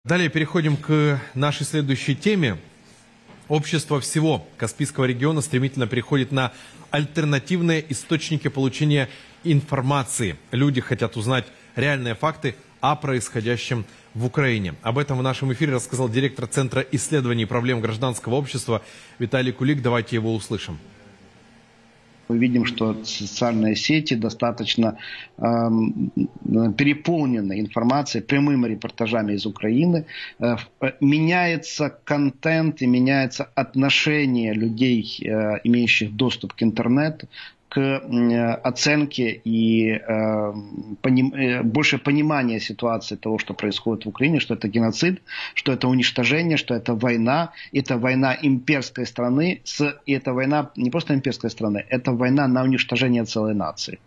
Далее переходим к нашей следующей теме. Общество всего Каспийского региона стремительно переходит на альтернативные источники получения информации. Люди хотят узнать реальные факты о происходящем в Украине. Об этом в нашем эфире рассказал директор Центра исследований проблем гражданского общества Виталий Кулик. Давайте его услышим. Мы видим, что социальные сети достаточно переполнены информацией, прямыми репортажами из Украины. Меняется контент и меняется отношение людей, имеющих доступ к интернету, к оценке и больше понимания ситуации того, что происходит в Украине, что это геноцид, что это уничтожение, что это война имперской страны, и это война не просто имперской страны, это война на уничтожение целой нации.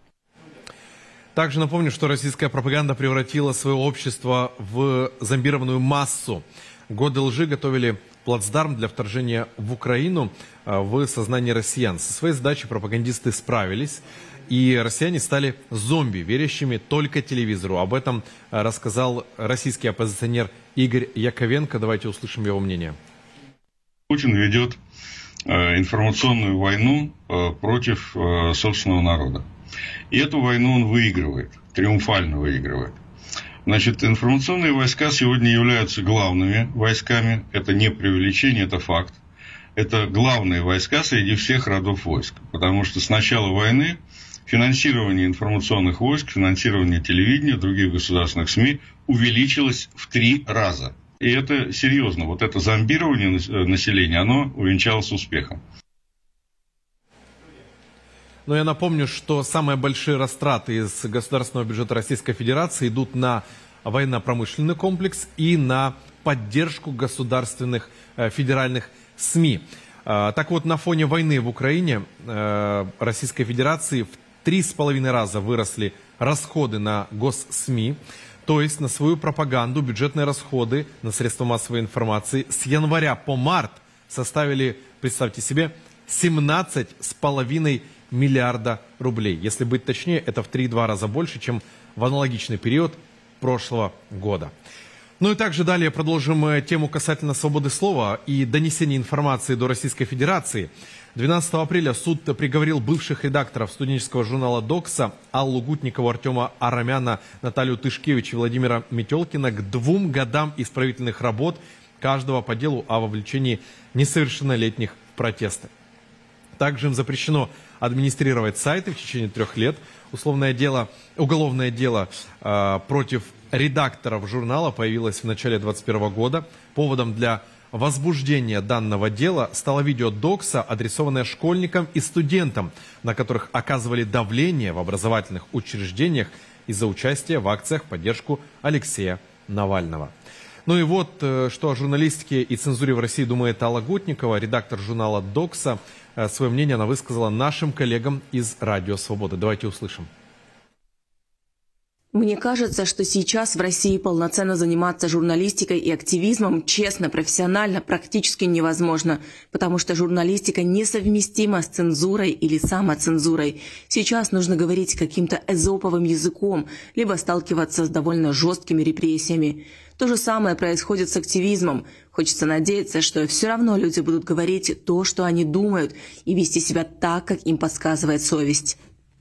Также напомню, что российская пропаганда превратила свое общество в зомбированную массу. Годы лжи готовили плацдарм для вторжения в Украину в сознании россиян. Со своей задачей пропагандисты справились, и россияне стали зомби, верящими только телевизору. Об этом рассказал российский оппозиционер Игорь Яковенко. Давайте услышим его мнение. Путин ведет информационную войну против собственного народа. И эту войну он выигрывает, триумфально выигрывает. Значит, информационные войска сегодня являются главными войсками. Это не преувеличение, это факт. Это главные войска среди всех родов войск. Потому что с начала войны финансирование информационных войск, финансирование телевидения, других государственных СМИ увеличилось в 3 раза. И это серьезно. Вот это зомбирование населения, оно увенчалось успехом. Но я напомню, что самые большие растраты из государственного бюджета Российской Федерации идут на военно-промышленный комплекс и на поддержку государственных федеральных СМИ. Так вот, на фоне войны в Украине Российской Федерации в 3,5 раза выросли расходы на госсми, то есть на свою пропаганду бюджетные расходы на средства массовой информации с января по март составили, представьте себе, 17,5 миллиарда рублей. Если быть точнее, это в 3,2 раза больше, чем в аналогичный период прошлого года. Ну и также далее продолжим тему касательно свободы слова и донесения информации до Российской Федерации. 12 апреля суд приговорил бывших редакторов студенческого журнала «Докса» Аллу Гутникову, Артема Арамяна, Наталью Тышкевич и Владимира Метелкина к 2 годам исправительных работ, каждого по делу о вовлечении несовершеннолетних в протесты. Также им запрещено администрировать сайты в течение 3 лет. Уголовное дело против редакторов журнала появилось в начале 2021 года. Поводом для возбуждения данного дела стало видео Докса, адресованное школьникам и студентам, на которых оказывали давление в образовательных учреждениях из-за участия в акциях в поддержку Алексея Навального. Ну и вот, что о журналистике и цензуре в России думает Алла Гутникова, редактор журнала «Докса». Свое мнение она высказала нашим коллегам из «Радио Свобода». Давайте услышим. Мне кажется, что сейчас в России полноценно заниматься журналистикой и активизмом честно, профессионально практически невозможно, потому что журналистика несовместима с цензурой или самоцензурой. Сейчас нужно говорить каким-то эзоповым языком, либо сталкиваться с довольно жесткими репрессиями. То же самое происходит с активизмом. Хочется надеяться, что все равно люди будут говорить то, что они думают, и вести себя так, как им подсказывает совесть.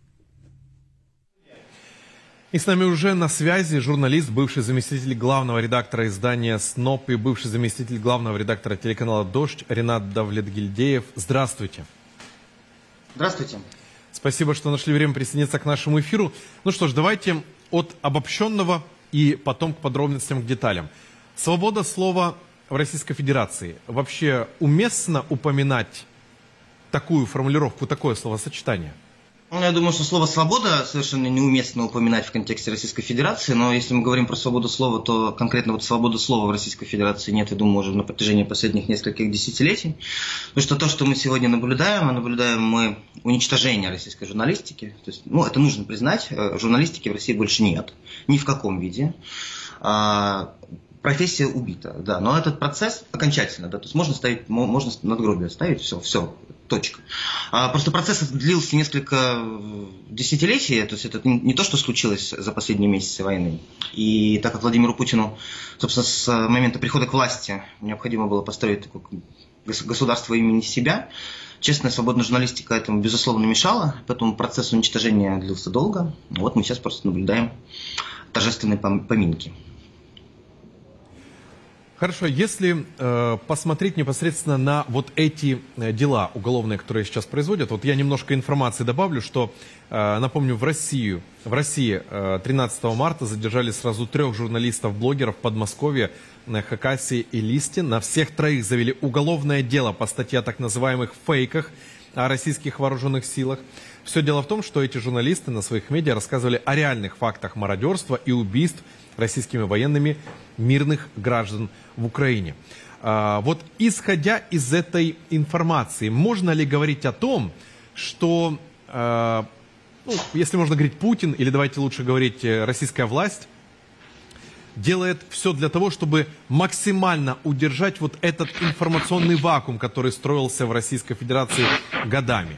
И с нами уже на связи журналист, бывший заместитель главного редактора издания «СНОП» и бывший заместитель главного редактора телеканала «Дождь» Ренат Давлетгильдеев. Здравствуйте. Здравствуйте. Спасибо, что нашли время присоединиться к нашему эфиру. Ну что ж, давайте от обобщенного и потом к подробностям, к деталям. Свобода слова в Российской Федерации. Вообще уместно упоминать такую формулировку, такое словосочетание? Я думаю, что слово «свобода» совершенно неуместно упоминать в контексте Российской Федерации, но если мы говорим про свободу слова, то конкретно вот свободы слова в Российской Федерации нет, я думаю, уже на протяжении последних нескольких десятилетий. Потому что то, что мы сегодня наблюдаем мы уничтожение российской журналистики. То есть, это нужно признать, журналистики в России больше нет, ни в каком виде. Профессия убита, да, но этот процесс окончательно, да, то есть можно надгробие ставить, все. Точка. Просто процесс длился несколько десятилетий, то есть это не то, что случилось за последние месяцы войны. И так как Владимиру Путину, собственно, с момента прихода к власти необходимо было построить такое государство имени себя, честная свободная журналистика этому, безусловно, мешала, поэтому процесс уничтожения длился долго. Вот мы сейчас просто наблюдаем торжественные поминки. Хорошо, если посмотреть непосредственно на вот эти дела уголовные, которые сейчас производят, вот я немножко информации добавлю, что, напомню, в России 13 марта задержали сразу 3 журналистов-блогеров в Подмосковье, на Хакасии и Листе. На всех 3 завели уголовное дело по статье о так называемых фейках о российских вооруженных силах. Все дело в том, что эти журналисты на своих медиа рассказывали о реальных фактах мародерства и убийств российскими военными мирных граждан в Украине. Вот исходя из этой информации, можно ли говорить о том, что, если можно говорить Путин, или давайте лучше говорить российская власть, делает все для того, чтобы максимально удержать вот этот информационный вакуум, который строился в Российской Федерации годами?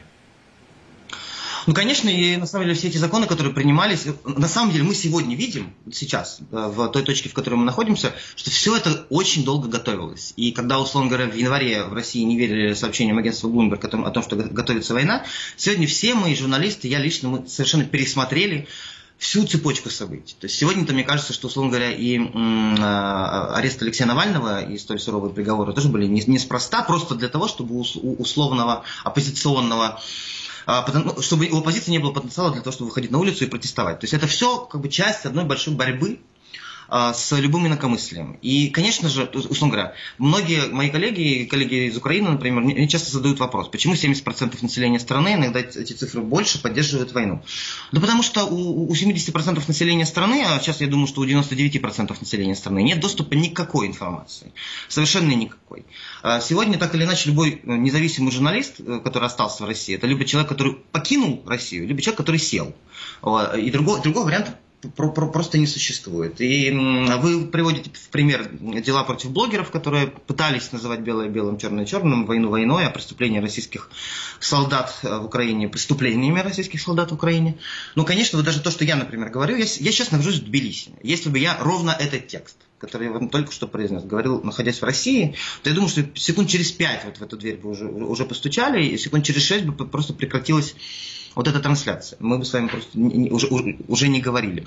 Ну, конечно, и на самом деле все эти законы, которые принимались, на самом деле мы сегодня видим, сейчас, в той точке, в которой мы находимся, что все это очень долго готовилось. И когда, условно говоря, в январе в России не верили сообщениям агентства Bloomberg о том, что готовится война, сегодня все мы, журналисты, я лично, мы совершенно пересмотрели всю цепочку событий. То есть сегодня-то мне кажется, что, условно говоря, и арест Алексея Навального и столь суровые приговоры тоже были неспроста, просто для того, чтобы у условного оппозиционного, чтобы у оппозиции не было потенциала для того, чтобы выходить на улицу и протестовать. То есть это все как бы часть одной большой борьбы с любым инакомыслием. И, конечно же, условно говоря, многие мои коллеги из Украины, например, мне часто задают вопрос, почему 70% населения страны, иногда эти цифры больше, поддерживают войну. Да потому что у 70% населения страны, а сейчас я думаю, что у 99% населения страны нет доступа ни к какой информации. Совершенно никакой. Сегодня, так или иначе, любой независимый журналист, который остался в России, это либо человек, который покинул Россию, либо человек, который сел. И другого варианта просто не существует. И вы приводите в пример дела против блогеров, которые пытались называть белое белым, черное черным, войну войной, а преступления российских солдат в Украине преступлениями российских солдат в Украине. Ну, конечно, вот даже то, что я, например, говорю, я сейчас нахожусь в Тбилиси. Если бы я ровно этот текст, который я вам только что произнес, говорил, находясь в России, то я думаю, что секунд через 5 вот в эту дверь бы уже постучали, и секунд через 6 бы просто прекратилась вот эта трансляция. Мы бы с вами просто уже не говорили.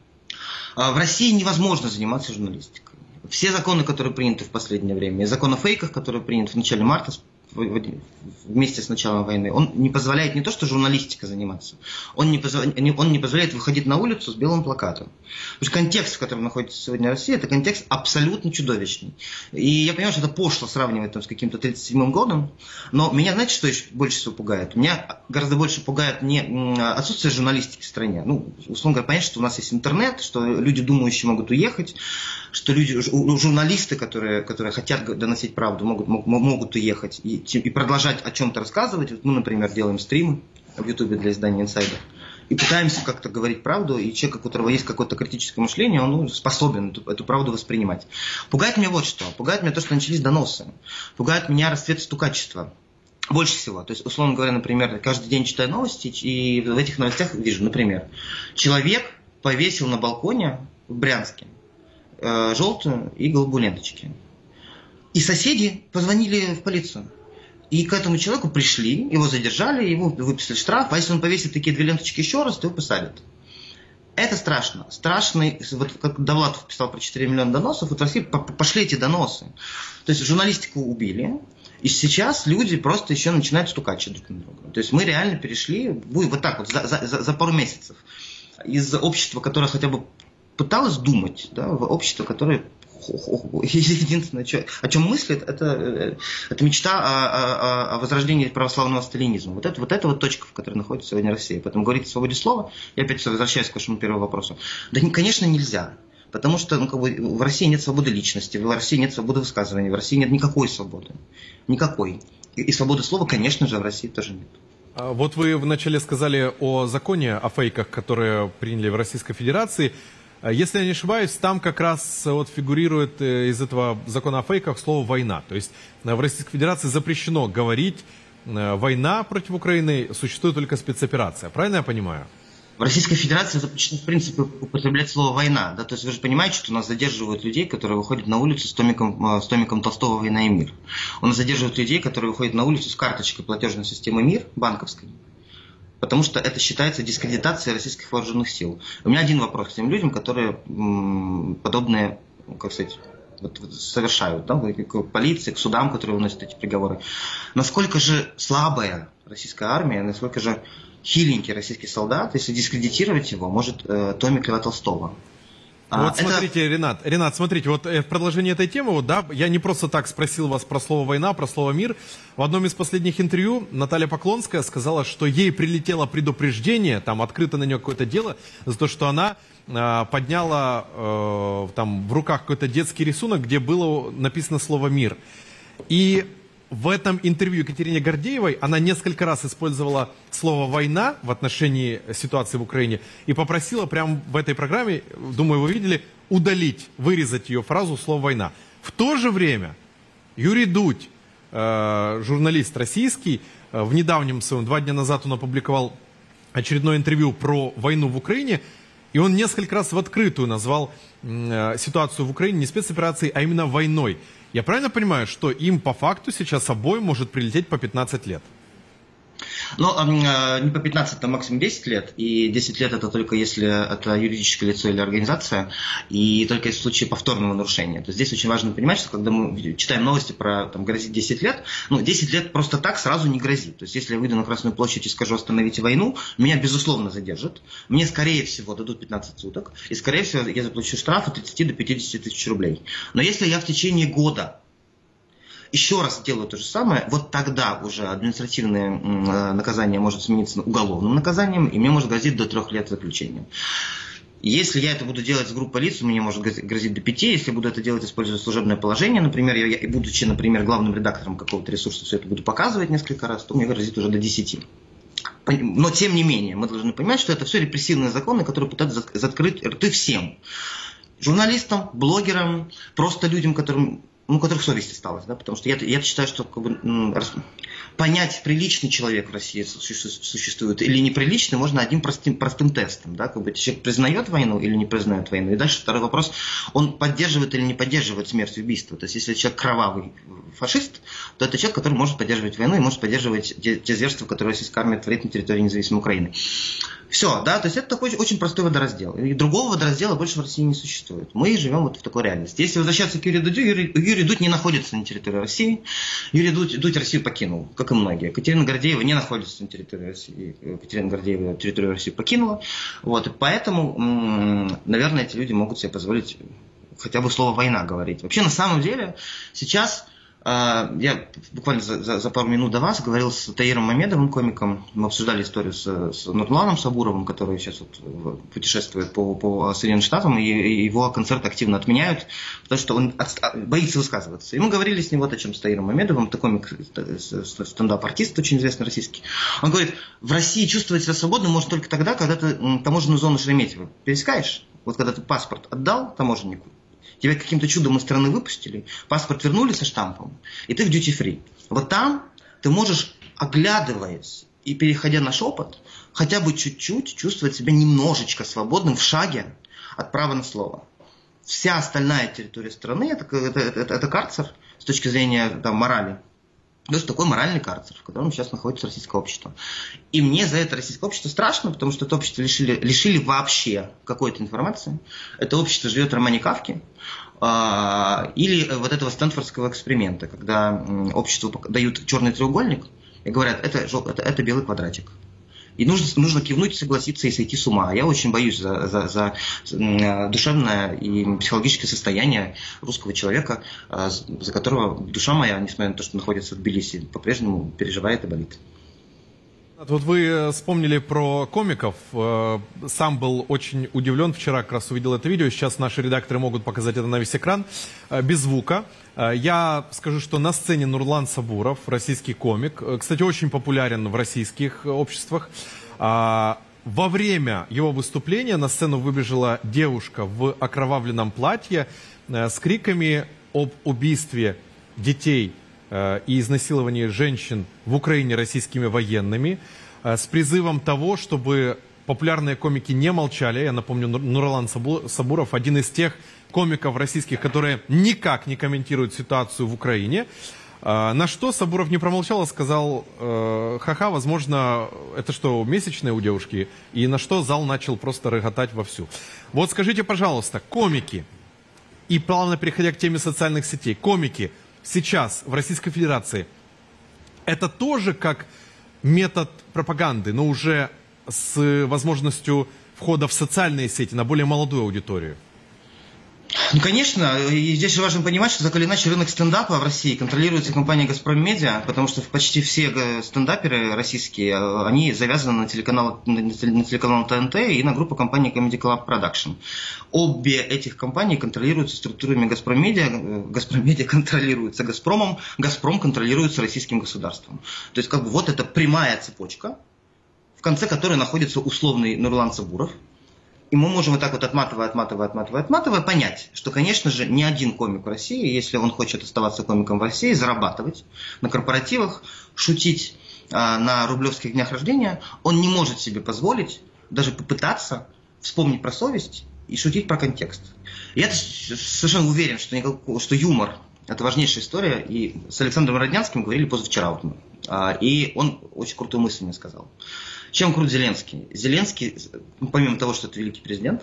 В России невозможно заниматься журналистикой. Все законы, которые приняты в последнее время, и закон о фейках, который принят в начале марта, вместе с началом войны, он не позволяет не то, что журналистикой заниматься, он не позволяет выходить на улицу с белым плакатом. Потому что контекст, в котором находится сегодня Россия, это контекст абсолютно чудовищный. И я понимаю, что это пошло сравнивать там с каким-то 1937 годом, но меня, знаете, что еще больше всего пугает? Меня гораздо больше пугает не отсутствие журналистики в стране. Ну, условно говоря, понятно, что у нас есть интернет, что люди думающие могут уехать, что журналисты, которые хотят доносить правду, могут уехать и продолжать о чем-то рассказывать. Вот мы, например, делаем стримы в Ютубе для издания «Инсайдер» и пытаемся как-то говорить правду, и человек, у которого есть какое-то критическое мышление, он способен эту правду воспринимать. Пугает меня вот что. Пугает меня то, что начались доносы. Пугает меня расцвет стукачества. Больше всего. То есть, условно говоря, например, каждый день читаю новости, и в этих новостях вижу, например, человек повесил на балконе в Брянске желтую и голубую ленточки. И соседи позвонили в полицию. И к этому человеку пришли, его задержали, ему выписали штраф, а если он повесит такие 2 ленточки еще раз, то его посадят. Это страшно. Страшный, вот как Довлатов писал про 4 миллиона доносов, вот в России пошли эти доносы. То есть журналистику убили, и сейчас люди просто еще начинают стукачить друг на друга. То есть мы реально перешли, вот так вот, за пару месяцев, из общества, которое хотя бы пыталось думать, да, в общество, которое единственное, о чем мыслит, это мечта о возрождении православного сталинизма. Вот это точка, в которой находится сегодня Россия. Поэтому говорить о свободе слова, я опять возвращаюсь к вашему первому вопросу, да, конечно, нельзя. Потому что в России нет свободы личности, в России нет свободы высказывания, в России нет никакой свободы. Никакой. И свободы слова, конечно же, в России тоже нет. Вот вы вначале сказали о законе о фейках, которые приняли в Российской Федерации. Если я не ошибаюсь, там как раз вот фигурирует из этого закона о фейках слово «война». То есть в Российской Федерации запрещено говорить война против Украины, существует только спецоперация. Правильно я понимаю? В Российской Федерации запрещено, в принципе, употреблять слово «война». Да? То есть вы же понимаете, что у нас задерживают людей, которые выходят на улицу с томиком Толстого «Война и мир». У нас задерживают людей, которые выходят на улицу с карточкой платежной системы МИР, банковской. Потому что это считается дискредитацией российских вооруженных сил. У меня один вопрос к тем людям, которые подобные, как сказать, совершают, да, к полиции, к судам, которые выносят эти приговоры. Насколько же слабая российская армия, насколько же хиленький российский солдат, если дискредитировать его, может томик Льва Толстого. Вот смотрите, Ренат, смотрите, вот в продолжении этой темы, вот, да, я не просто так спросил вас про слово «война», про слово «мир». В одном из последних интервью Наталья Поклонская сказала, что ей прилетело предупреждение, там открыто на нее какое-то дело, за то, что она подняла там в руках какой-то детский рисунок, где было написано слово «мир». И в этом интервью Екатерине Гордеевой она несколько раз использовала слово «война» в отношении ситуации в Украине и попросила прямо в этой программе, думаю, вы видели, удалить, вырезать ее фразу слово «война». В то же время Юрий Дудь, журналист российский, в недавнем своем, 2 дня назад он опубликовал очередное интервью про войну в Украине, и он несколько раз в открытую назвал ситуацию в Украине не спецоперацией, а именно войной. Я правильно понимаю, что им по факту сейчас обоим может прилететь по 15 лет? Ну, не по 15, а максимум 10 лет. И 10 лет это только если это юридическое лицо или организация, и только в случае повторного нарушения. То есть здесь очень важно понимать, что когда мы читаем новости про там, грозит 10 лет, ну, 10 лет просто так сразу не грозит. То есть если я выйду на Красную площадь и скажу «остановите войну», меня безусловно задержат. Мне, скорее всего, дадут 15 суток. И, скорее всего, я заплачу штраф от 30 до 50 тысяч рублей. Но если я в течение года еще раз делаю то же самое, вот тогда уже административное наказание может смениться уголовным наказанием, и мне может грозить до 3 лет заключения. Если я это буду делать с группой лиц, мне может грозить до 5. Если буду это делать, используя служебное положение, например, я будучи, например, главным редактором какого-то ресурса, все это буду показывать несколько раз, то мне грозит уже до 10. Но, тем не менее, мы должны понимать, что это все репрессивные законы, которые пытаются закрыть рты всем. Журналистам, блогерам, просто людям, у которых совесть осталась, да, потому что я считаю, что как бы, понять, приличный человек в России существует или неприличный, можно одним простым тестом, да, как бы человек признает войну или не признает войну, и дальше второй вопрос, он поддерживает или не поддерживает смерть и убийство, то есть если человек кровавый фашист, то это человек, который может поддерживать войну и может поддерживать те зверства, которые российская армия творит на территории независимой Украины. Все, да, то есть это такой очень простой водораздел. И другого водораздела больше в России не существует. Мы живем вот в такой реальности. Если возвращаться к Юрию Дудю, Юрий Дудь не находится на территории России. Юрий Дудь Россию покинул, как и многие. Екатерина Гордеева не находится на территории России. Екатерина Гордеева территорию России покинула. Вот, и поэтому, наверное, эти люди могут себе позволить хотя бы слово «война» говорить. Вообще, на самом деле, сейчас... Я буквально за пару минут до вас говорил с Таиром Мамедовым, комиком. Мы обсуждали историю с Нурланом Сабуровым, который сейчас вот путешествует по Соединенным Штатам, и его концерты активно отменяют, потому что он боится высказываться. И мы говорили с ним вот о чем, с Таиром Мамедовым, это комик, стендап-артист, очень известный российский. Он говорит, в России чувствовать себя свободным можно только тогда, когда ты таможенную зону Шереметьево пересекаешь. Вот когда ты паспорт отдал таможеннику, тебя каким-то чудом из страны выпустили, паспорт вернули со штампом, и ты в duty-free. Вот там ты можешь, оглядываясь и переходя на шепот, хотя бы чуть-чуть чувствовать себя немножечко свободным в шаге от права на слово. Вся остальная территория страны это карцер с точки зрения там, морали. То есть такой моральный карцер, в котором сейчас находится российское общество. И мне за это российское общество страшно, потому что это общество лишили вообще какой-то информации. Это общество живет в романе Кафки. Или вот этого стэнфордского эксперимента, когда обществу дают черный треугольник и говорят, это белый квадратик. И нужно кивнуть, согласиться и сойти с ума. Я очень боюсь за душевное и психологическое состояние русского человека, за которого душа моя, несмотря на то, что находится в Тбилиси, по-прежнему переживает и болит. Вот вы вспомнили про комиков. Сам был очень удивлен. Вчера как раз увидел это видео. Сейчас наши редакторы могут показать это на весь экран. Без звука. Я скажу, что на сцене Нурлан Сабуров, российский комик. Кстати, очень популярен в российских обществах. Во время его выступления на сцену выбежала девушка в окровавленном платье с криками об убийстве детей и изнасиловании женщин в Украине российскими военными, с призывом того, чтобы популярные комики не молчали. Я напомню, Нурлан Сабуров, один из тех комиков российских, которые никак не комментируют ситуацию в Украине. На что Сабуров не промолчал, а сказал: ха-ха, возможно, это что, месячные у девушки? И на что зал начал просто рыготать вовсю. Вот скажите, пожалуйста, комики, и плавно переходя к теме социальных сетей, комики сейчас в Российской Федерации, это тоже как метод пропаганды, но уже с возможностью входа в социальные сети на более молодую аудиторию? Ну, конечно, и здесь же важно понимать, что так или иначе рынок стендапа в России контролируется компанией «Газпром Медиа», потому что почти все стендаперы российские, они завязаны на телеканал ТНТ и на группу компании Comedy Club Production. Обе этих компаний контролируются структурами «Газпром Медиа», «Газпром Медиа» контролируется «Газпромом», «Газпром» контролируется российским государством. То есть, как бы вот это прямая цепочка, в конце которой находится условный Нурлан Сабуров. И мы можем вот так вот отматывая, понять, что, конечно же, ни один комик в России, если он хочет оставаться комиком в России, зарабатывать на корпоративах, шутить на рублевских днях рождения, он не может себе позволить даже попытаться вспомнить про совесть и шутить про контекст. Я совершенно уверен, что юмор – это важнейшая история, и с Александром Роднянским говорили позавчера. Вот мы. И он очень крутую мысль мне сказал. Чем крут Зеленский? Зеленский, помимо того, что это великий президент,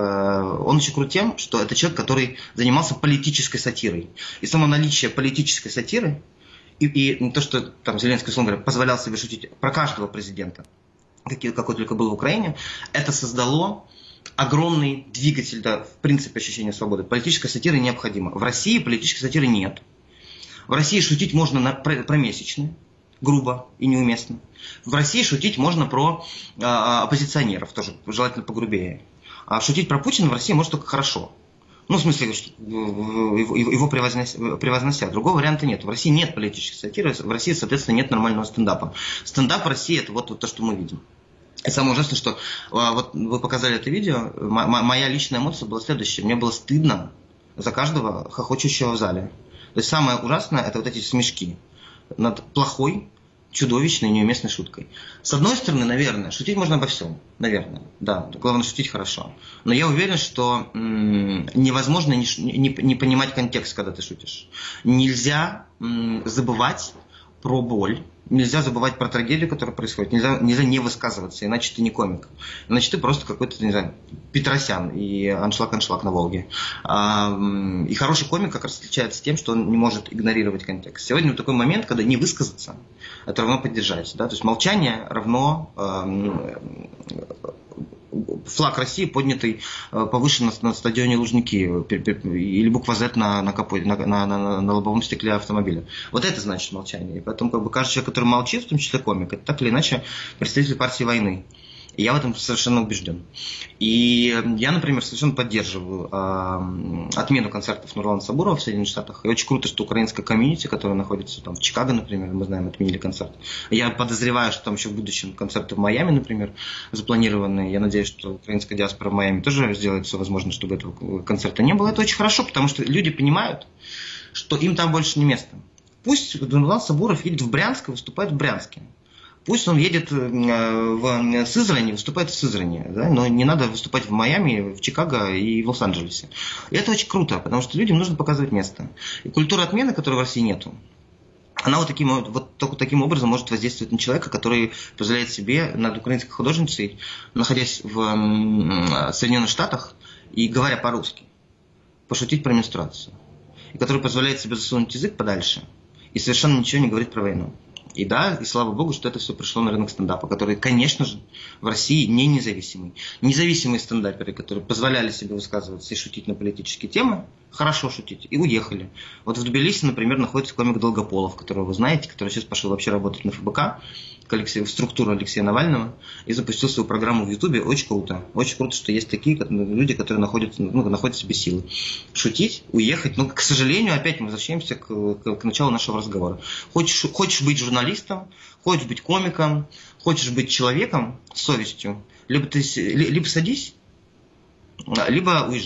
он еще крут тем, что это человек, который занимался политической сатирой. И само наличие политической сатиры, и то, что там Зеленский, условно говоря, позволял себе шутить про каждого президента, какой только был в Украине, это создало огромный двигатель, да, в принципе, ощущения свободы. Политическая сатира необходима. В России политической сатиры нет. В России шутить можно про месячные, грубо и неуместно. В России шутить можно про оппозиционеров, тоже желательно погрубее. А шутить про Путина в России можно только хорошо. Ну, в смысле, его превознося. Другого варианта нет. В России нет политической сатиры, в России, соответственно, нет нормального стендапа. Стендап в России – это вот то, что мы видим. И самое ужасное, что вот вы показали это видео, моя личная эмоция была следующая. Мне было стыдно за каждого хохочущего в зале. То есть самое ужасное – это вот эти смешки над плохой, чудовищной, неуместной шуткой. С одной стороны, наверное, шутить можно обо всем. Наверное, да. Главное, шутить хорошо. Но я уверен, что невозможно не понимать контекст, когда ты шутишь. Нельзя забывать про боль. Нельзя забывать про трагедию, которая происходит. Нельзя не высказываться, иначе ты не комик. Иначе ты просто какой-то, не знаю, Петросян и аншлаг на Волге. И хороший комик как раз отличается тем, что он не может игнорировать контекст. Сегодня вот такой момент, когда не высказаться, это равно поддержать. Да? То есть молчание равно флаг России, поднятый повыше на стадионе Лужники, или буква Z на лобовом стекле автомобиля. Вот это значит молчание. И поэтому как бы каждый человек, который молчит, в том числе комик, это так или иначе представитель партии войны. И я в этом совершенно убежден. И я, например, совершенно поддерживаю отмену концертов Нурлана Сабурова в Соединенных Штатах. И очень круто, что украинская комьюнити, которая находится там в Чикаго, например, мы знаем, отменили концерт. Я подозреваю, что там еще в будущем концерты в Майами, например, запланированы. Я надеюсь, что украинская диаспора в Майами тоже сделает все возможное, чтобы этого концерта не было. Это очень хорошо, потому что люди понимают, что им там больше не место. Пусть Нурлан Сабуров едет в Брянск и выступает в Брянске. Пусть он едет в Сызрань, выступает в Сызрани, да? Но не надо выступать в Майами, в Чикаго и в Лос-Анджелесе. И это очень круто, потому что людям нужно показывать место. И культура отмены, которой в России нету, она только таким образом может воздействовать на человека, который позволяет себе над украинской художницей, находясь в Соединенных Штатах и говоря по-русски, пошутить про менструацию. И который позволяет себе засунуть язык подальше и совершенно ничего не говорить про войну. И да, и слава богу, что это все пришло на рынок стендапа, который, конечно же, в России не независимый. Независимые стендаперы, которые позволяли себе высказываться и шутить на политические темы, хорошо шутить, и уехали. Вот в Тбилиси, например, находится комик Долгополов, которого вы знаете, который сейчас пошел вообще работать на ФБК, в структуру Алексея Навального, и запустил свою программу в Ютубе. Очень круто. Очень круто, что есть такие люди, которые находят в себе силы. Шутить, уехать. Но, к сожалению, опять мы возвращаемся к началу нашего разговора. Хочешь быть журналистом, хочешь быть комиком, хочешь быть человеком с совестью, либо садись, либо уезжай.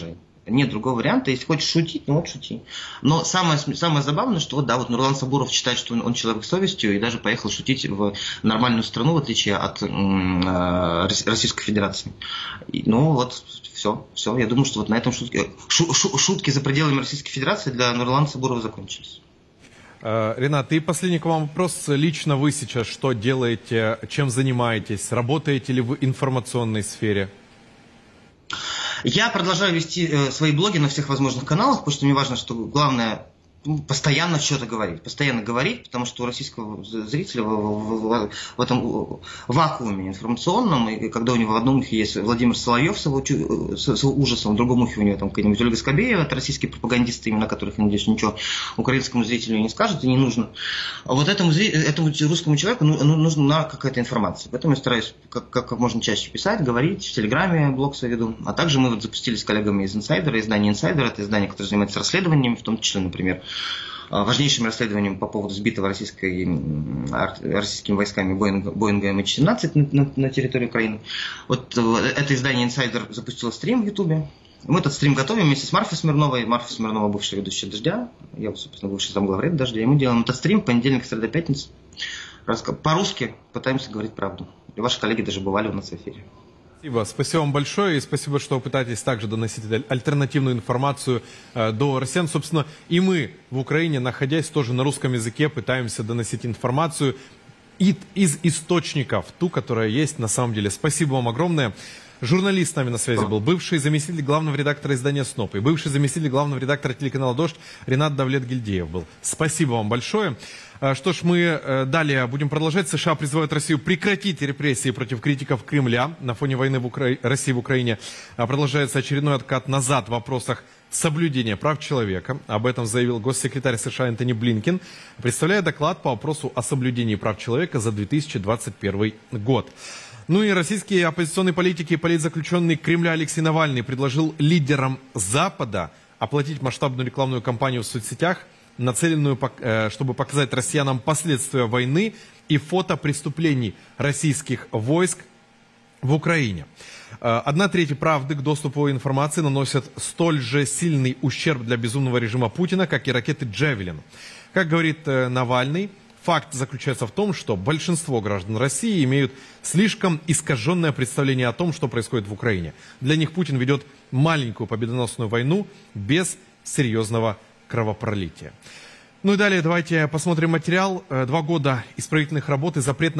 Нет другого варианта. Если хочешь шутить, ну вот шути. Но самое забавное, что вот, да, вот Нурлан Сабуров считает, что он человек с совестью и даже поехал шутить в нормальную страну, в отличие от Российской Федерации. Ну вот, все. Я думаю, что вот на этом шутки за пределами Российской Федерации для Нурлана Сабурова закончились. Ренат, и последний к вам вопрос. Лично вы сейчас что делаете, чем занимаетесь? Работаете ли в информационной сфере? Я продолжаю вести свои блоги на всех возможных каналах, потому что мне важно, что главное постоянно что-то говорить. Постоянно говорить, потому что у российского зрителя в этом вакууме информационном, и когда у него в одном ухе есть Владимир Соловьев с его ужасом, в другом ухе у него там какая-нибудь Ольга Скобеева, это российские пропагандисты, имена которых, я надеюсь, ничего украинскому зрителю не скажут и не нужно. А вот этому русскому человеку нужна какая-то информация. Поэтому я стараюсь как можно чаще писать, говорить, в Телеграме блог свой веду. А также мы вот запустили с коллегами из Инсайдера, издание Инсайдер, это издание, которое занимается расследованиями, в том числе, например, важнейшим расследованием по поводу сбитого российскими войсками Боинга МХ-17 на территории Украины. Вот это издание «Инсайдер» запустило стрим в Ютубе. Мы этот стрим готовим вместе с Марфой Смирновой. Марфа Смирнова, бывшая ведущая «Дождя». Я, собственно, бывший замглавред «Дождя». И мы делаем этот стрим понедельник, среда, пятница. По-русски пытаемся говорить правду. И ваши коллеги даже бывали у нас в эфире. Спасибо вам большое, и спасибо, что вы пытаетесь также доносить альтернативную информацию до россиян. Собственно, и мы в Украине, находясь тоже на русском языке, пытаемся доносить информацию из источников, ту, которая есть на самом деле. Спасибо вам огромное. Журналист с нами на связи был, бывший заместитель главного редактора издания «СНОП» и бывший заместитель главного редактора телеканала «Дождь» Ренат Давлет-Гильдеев был. Спасибо вам большое. Что ж, мы далее будем продолжать. США призывают Россию прекратить репрессии против критиков Кремля. На фоне войны России в Украине продолжается очередной откат назад в вопросах соблюдения прав человека. Об этом заявил госсекретарь США Энтони Блинкен, представляя доклад по вопросу о соблюдении прав человека за 2021 год. Ну и российские оппозиционные политики и политзаключенный Кремля Алексей Навальный предложил лидерам Запада оплатить масштабную рекламную кампанию в соцсетях, нацеленную, чтобы показать россиянам последствия войны и фото преступлений российских войск в Украине. 1/3 правды к доступу информации наносят столь же сильный ущерб для безумного режима Путина, как и ракеты «Джавелин». Как говорит Навальный, факт заключается в том, что большинство граждан России имеют слишком искаженное представление о том, что происходит в Украине. Для них Путин ведет маленькую победоносную войну без серьезного кровопролития. Ну и далее давайте посмотрим материал. 2 года исправительных работ и запрет на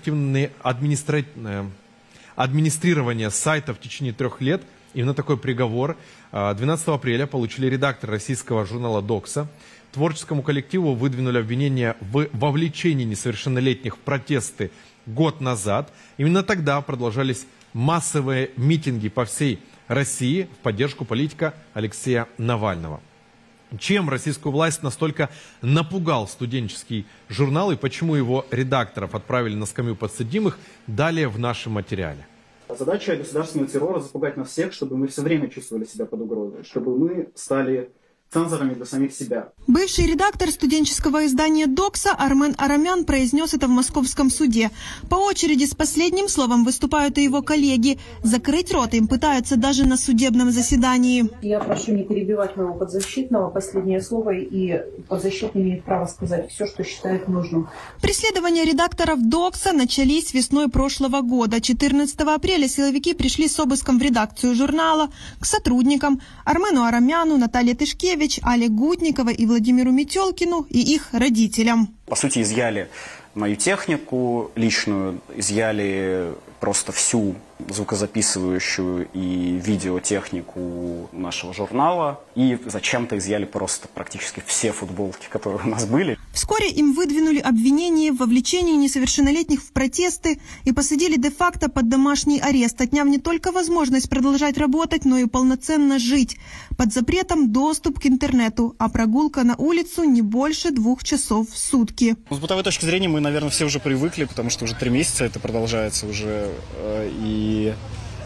администрирование сайта в течение 3 лет. Именно такой приговор 12 апреля получили редакторы российского журнала «Докса». Творческому коллективу выдвинули обвинение в вовлечении несовершеннолетних в протесты год назад. Именно тогда продолжались массовые митинги по всей России в поддержку политика Алексея Навального. Чем российскую власть настолько напугал студенческий журнал и почему его редакторов отправили на скамью подсудимых, далее в нашем материале. Задача государственного террора – запугать нас всех, чтобы мы все время чувствовали себя под угрозой, чтобы мы стали цензорами для самих себя. Бывший редактор студенческого издания «Докса» Армен Арамян произнес это в московском суде. По очереди с последним словом выступают и его коллеги. Закрыть рот им пытаются даже на судебном заседании. Я прошу не перебивать моего подзащитного. Последнее слово, и подзащитный имеет право сказать все, что считает нужным. Преследования редакторов «Докса» начались весной прошлого года. 14 апреля силовики пришли с обыском в редакцию журнала к сотрудникам Армену Арамяну, Наталье Тышкевич, Але Гутникова и Владимиру Метелкину и их родителям. По сути, изъяли мою технику личную, изъяли просто всю звукозаписывающую и видеотехнику нашего журнала. И зачем-то изъяли просто практически все футболки, которые у нас были. Вскоре им выдвинули обвинение в вовлечении несовершеннолетних в протесты и посадили де-факто под домашний арест, отняв не только возможность продолжать работать, но и полноценно жить. Под запретом доступ к интернету, а прогулка на улицу не больше 2 часов в сутки. С бытовой точки зрения мы, наверное, все уже привыкли, потому что уже 3 месяца это продолжается уже. И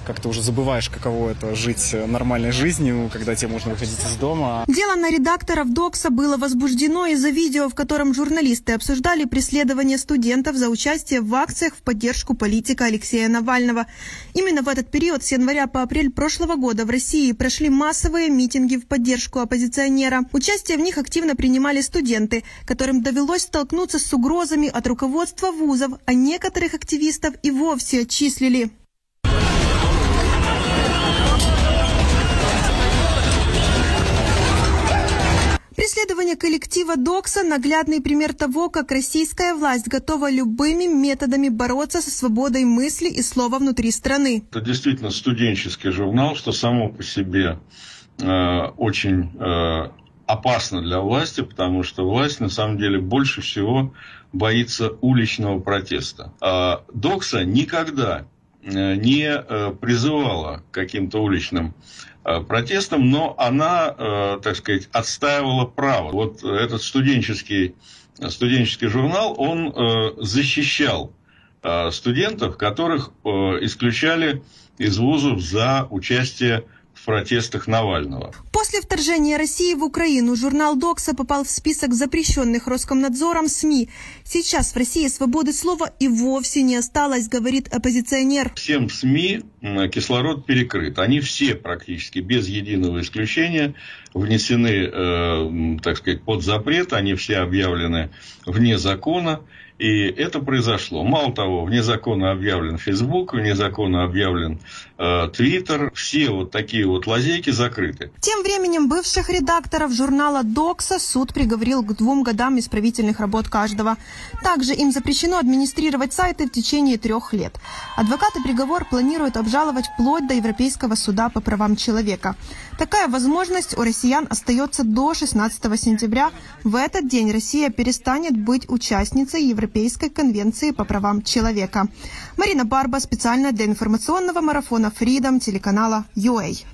как-то уже забываешь, каково это жить нормальной жизнью, когда тебе можно выходить из дома. Дело на редакторов «Докса» было возбуждено из-за видео, в котором журналисты обсуждали преследование студентов за участие в акциях в поддержку политика Алексея Навального. Именно в этот период с января по апрель прошлого года в России прошли массовые митинги в поддержку оппозиционера. Участие в них активно принимали студенты, которым довелось столкнуться с угрозами от руководства вузов, а некоторых активистов и вовсе отчислили. Преследование коллектива «Докса» – наглядный пример того, как российская власть готова любыми методами бороться со свободой мысли и слова внутри страны. Это действительно студенческий журнал, что само по себе очень опасно для власти, потому что власть на самом деле больше всего боится уличного протеста. «Докса» никогда не призывала к каким-то уличным протестом, но она, так сказать, отстаивала право. Вот этот студенческий журнал, он защищал студентов, которых исключали из вузов за участие в протестах Навального. После вторжения России в Украину журнал «Докса» попал в список запрещенных Роскомнадзором СМИ. Сейчас в России свободы слова и вовсе не осталось, говорит оппозиционер. Всем СМИ кислород перекрыт. Они все практически без единого исключения внесены, так сказать, под запрет. Они все объявлены вне закона. И это произошло. Мало того, вне закона объявлен Facebook, вне закона объявлен Twitter. Все вот такие вот лазейки закрыты. Тем временем бывших редакторов журнала «Докса» суд приговорил к 2 годам исправительных работ каждого. Также им запрещено администрировать сайты в течение 3 лет. Адвокаты приговор планируют обжаловать вплоть до Европейского суда по правам человека. Такая возможность у россиян остается до 16 сентября. В этот день Россия перестанет быть участницей Европейской конвенции по правам человека. Марина Барба, специально для информационного марафона Freedom телеканала UA.